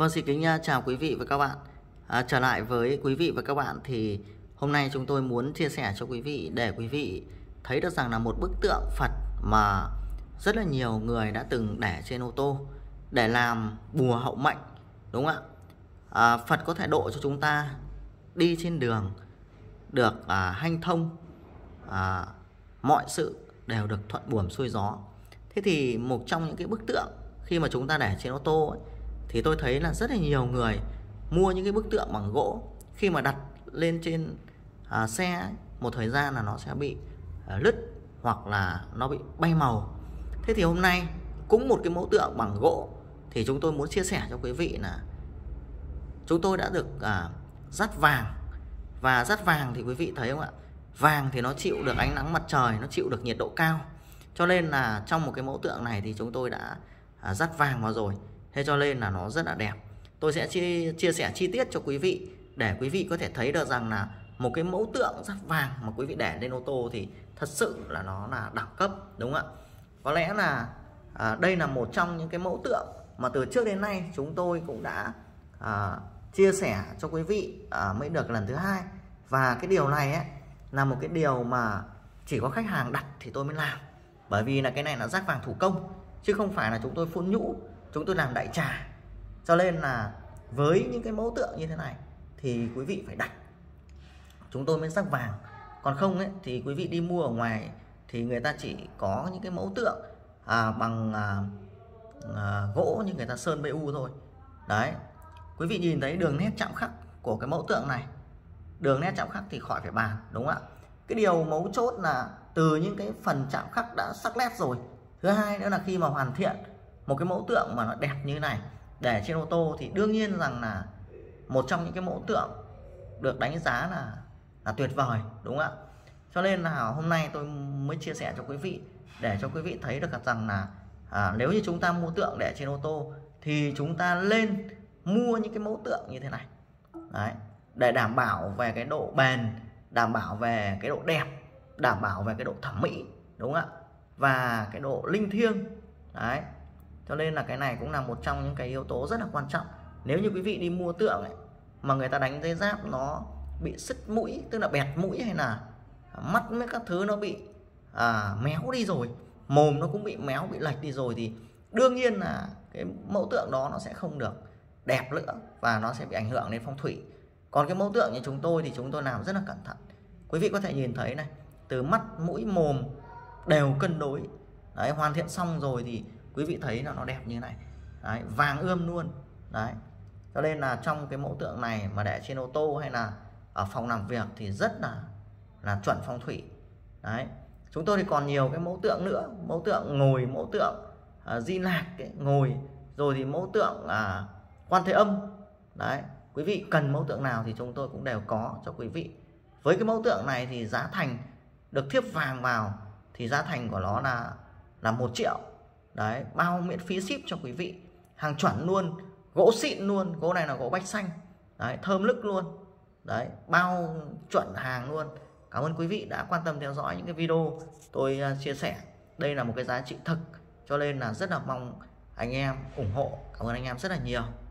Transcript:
Vâng, xin kính chào quý vị và các bạn. Trở lại với quý vị và các bạn thì hôm nay chúng tôi muốn chia sẻ cho quý vị để quý vị thấy được rằng là một bức tượng Phật mà rất là nhiều người đã từng để trên ô tô để làm bùa hậu mệnh, đúng không ạ? Phật có thể độ cho chúng ta đi trên đường được hanh thông, mọi sự đều được thuận buồm xuôi gió. Thế thì một trong những cái bức tượng khi mà chúng ta để trên ô tô ấy, thì tôi thấy là rất là nhiều người mua những cái bức tượng bằng gỗ, khi mà đặt lên trên xe ấy, một thời gian là nó sẽ bị lứt hoặc là nó bị bay màu. Thế thì hôm nay cũng một cái mẫu tượng bằng gỗ thì chúng tôi muốn chia sẻ cho quý vị là chúng tôi đã được dắt vàng. Và dắt vàng thì quý vị thấy không ạ? Vàng thì nó chịu được ánh nắng mặt trời, nó chịu được nhiệt độ cao. Cho nên là trong một cái mẫu tượng này thì chúng tôi đã dắt vàng vào rồi. Thế cho nên là nó rất là đẹp. Tôi sẽ chia sẻ chi tiết cho quý vị để quý vị có thể thấy được rằng là một cái mẫu tượng dắt vàng mà quý vị để lên ô tô thì thật sự là nó là đẳng cấp, đúng không ạ? Có lẽ là đây là một trong những cái mẫu tượng mà từ trước đến nay chúng tôi cũng đã chia sẻ cho quý vị mới được lần thứ hai. Và cái điều này ấy, là một cái điều mà chỉ có khách hàng đặt thì tôi mới làm. Bởi vì là cái này là dắt vàng thủ công, chứ không phải là chúng tôi phun nhũ, chúng tôi làm đại trà. Cho nên là với những cái mẫu tượng như thế này thì quý vị phải đặt, chúng tôi mới dắt vàng. Còn không ấy, thì quý vị đi mua ở ngoài thì người ta chỉ có những cái mẫu tượng bằng gỗ như người ta sơn PU thôi. Đấy, quý vị nhìn thấy đường nét chạm khắc của cái mẫu tượng này, đường nét chạm khắc thì khỏi phải bàn, đúng không ạ? Cái điều mấu chốt là từ những cái phần chạm khắc đã sắc nét rồi. Thứ hai nữa là khi mà hoàn thiện một cái mẫu tượng mà nó đẹp như thế này để trên ô tô thì đương nhiên rằng là một trong những cái mẫu tượng được đánh giá là tuyệt vời, đúng không ạ? Cho nên là hôm nay tôi mới chia sẻ cho quý vị để cho quý vị thấy được rằng là nếu như chúng ta mua tượng để trên ô tô thì chúng ta lên mua những cái mẫu tượng như thế này. Đấy, để đảm bảo về cái độ bền, đảm bảo về cái độ đẹp, đảm bảo về cái độ thẩm mỹ, đúng không ạ? Và cái độ linh thiêng. Đấy, cho nên là cái này cũng là một trong những cái yếu tố rất là quan trọng. Nếu như quý vị đi mua tượng ấy, mà người ta đánh giấy giáp nó bị sứt mũi, tức là bẹt mũi, hay là mắt với các thứ nó bị méo đi rồi, mồm nó cũng bị méo, bị lệch đi rồi, thì đương nhiên là cái mẫu tượng đó nó sẽ không được đẹp nữa và nó sẽ bị ảnh hưởng đến phong thủy. Còn cái mẫu tượng như chúng tôi thì chúng tôi làm rất là cẩn thận. Quý vị có thể nhìn thấy này, từ mắt, mũi, mồm đều cân đối. Đấy, hoàn thiện xong rồi thì quý vị thấy là nó đẹp như thế này. Đấy, vàng ươm luôn. Đấy, cho nên là trong cái mẫu tượng này mà để trên ô tô hay là ở phòng làm việc thì rất là chuẩn phong thủy. Đấy, chúng tôi thì còn nhiều cái mẫu tượng nữa, mẫu tượng ngồi, mẫu tượng Di Lạc ngồi, rồi thì mẫu tượng Quan Thế Âm. Đấy, quý vị cần mẫu tượng nào thì chúng tôi cũng đều có cho quý vị. Với cái mẫu tượng này thì giá thành được thiếp vàng vào thì giá thành của nó là 1 triệu. Đấy, bao miễn phí ship cho quý vị, hàng chuẩn luôn, gỗ xịn luôn, gỗ này là gỗ bách xanh. Đấy, thơm nức luôn. Đấy, bao chuẩn hàng luôn. Cảm ơn quý vị đã quan tâm theo dõi những cái video tôi chia sẻ. Đây là một cái giá trị thực, cho nên là rất là mong anh em ủng hộ. Cảm ơn anh em rất là nhiều.